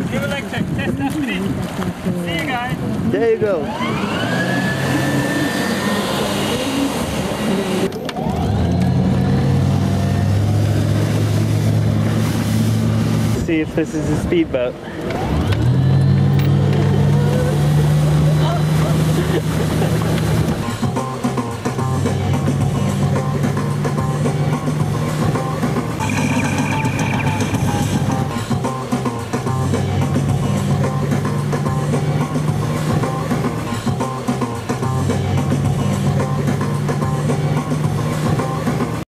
New electric, test after this. See you guys. There you go. See if this is a speedboat.